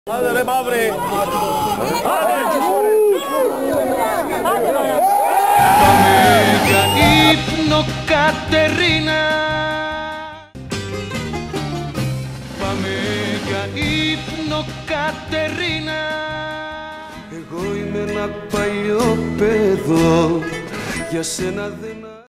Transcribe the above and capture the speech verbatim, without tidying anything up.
Άντε ρε μαύρη! Πάμε για ύπνο Κατερίνα. Πάμε για ύπνο Κατερίνα. Εγώ είμαι ένα παλιό παιδό, για σένα δεν